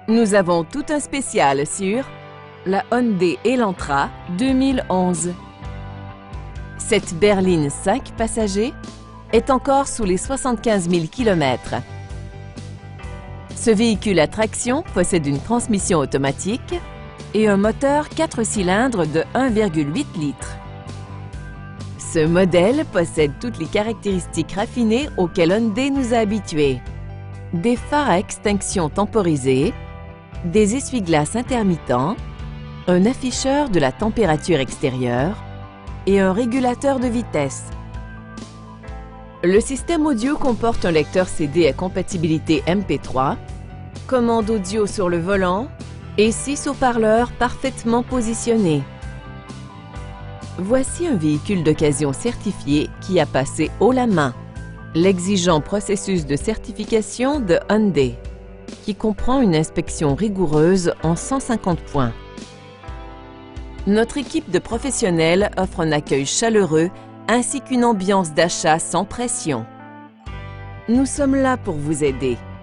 Nous avons tout un spécial sur la Hyundai Elantra 2011. Cette berline 5 passagers est encore sous les 75 000 km. Ce véhicule à traction possède une transmission automatique et un moteur 4 cylindres de 1,8 litres. Ce modèle possède toutes les caractéristiques raffinées auxquelles Hyundai nous a habitués. Des phares à extinction temporisée, des essuie-glaces intermittents, un afficheur de la température extérieure et un régulateur de vitesse. Le système audio comporte un lecteur CD à compatibilité MP3, commande audio sur le volant et 6 haut-parleurs parfaitement positionnés. Voici un véhicule d'occasion certifié qui a passé haut la main l'exigeant processus de certification de Hyundai, qui comprend une inspection rigoureuse en 150 points. Notre équipe de professionnels offre un accueil chaleureux ainsi qu'une ambiance d'achat sans pression. Nous sommes là pour vous aider.